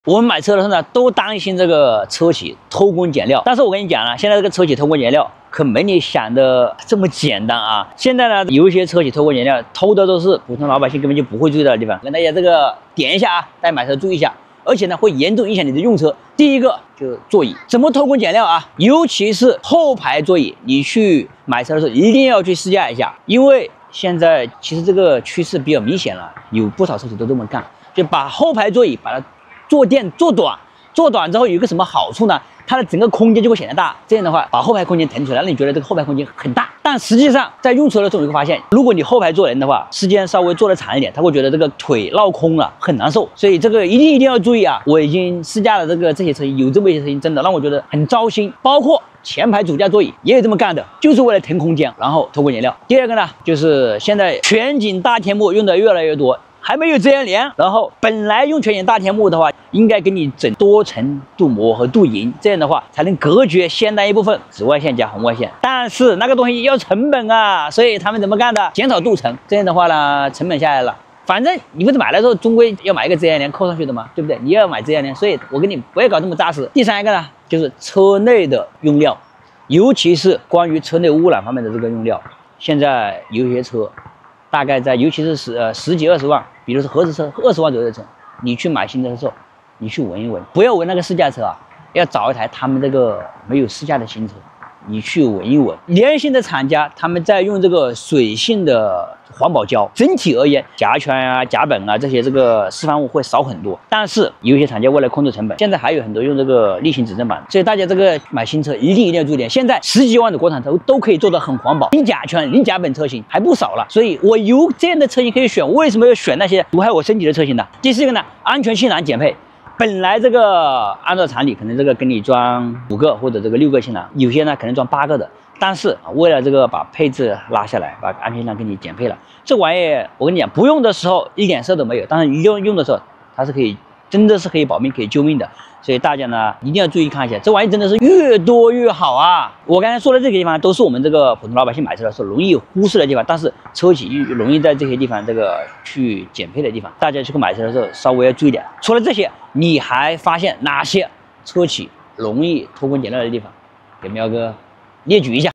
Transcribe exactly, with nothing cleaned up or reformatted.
我们买车的时候呢，都担心这个车企偷工减料。但是我跟你讲了，现在这个车企偷工减料可没你想的这么简单啊！现在呢，有一些车企偷工减料，偷的都是普通老百姓根本就不会注意到的地方。跟大家这个点一下啊，大家买车注意一下，而且呢，会严重影响你的用车。第一个就是座椅，怎么偷工减料啊？尤其是后排座椅，你去买车的时候一定要去试驾一下，因为现在其实这个趋势比较明显了，有不少车企都这么干，就把后排座椅把它坐垫做短，做短之后有一个什么好处呢？它的整个空间就会显得大，这样的话把后排空间腾出来，让你觉得这个后排空间很大。但实际上在用车的时候你会发现，如果你后排坐人的话，时间稍微坐得长一点，他会觉得这个腿落空了，很难受。所以这个一定一定要注意啊！我已经试驾了这个这些车型，有这么一些车型真的让我觉得很糟心，包括前排主驾座椅也有这么干的，就是为了腾空间，然后偷工减料。第二个呢，就是现在全景大天幕用的越来越多。还没有遮阳帘，然后本来用全景大天幕的话，应该给你整多层镀膜和镀银，这样的话才能隔绝相当一部分紫外线加红外线。但是那个东西要成本啊，所以他们怎么干的？减少镀层，这样的话呢，成本下来了。反正你不是买了之后，终归要买一个遮阳帘扣上去的嘛，对不对？你要买遮阳帘，所以我跟你不要搞这么扎实。第三一个呢，就是车内的用料，尤其是关于车内污染方面的这个用料，现在有些车。大概在，尤其是十呃十几二十万，比如说合资车二十万左右的车，你去买新车的时候，你去闻一闻，不要闻那个试驾车啊，要找一台他们这个没有试驾的新车，你去闻一闻。良心的厂家他们在用这个水性的环保胶，整体而言，甲醛啊、甲苯啊这些这个释放物会少很多。但是有一些厂家为了控制成本，现在还有很多用这个沥青指正板，所以大家这个买新车一定一定要注意点。现在十几万的国产车都可以做得很环保，零甲醛、零甲苯车型还不少了，所以我有这样的车型可以选。为什么要选那些毒害我身体的车型呢？第四个呢，安全气囊减配。本来这个按照常理，可能这个给你装五个或者这个六个气囊，有些呢可能装八个的。但是为了这个把配置拉下来，把安全气囊给你减配了，这玩意我跟你讲，不用的时候一点事都没有，但是一用用的时候，它是可以真的是可以保命、可以救命的。所以大家呢一定要注意看一下，这玩意真的是越多越好啊！我刚才说的这个地方都是我们这个普通老百姓买车的时候容易忽视的地方，但是车企容易在这些地方这个去减配的地方，大家去买车的时候稍微要注意点。除了这些，你还发现哪些车企容易偷工减料的地方？给喵哥列举一下。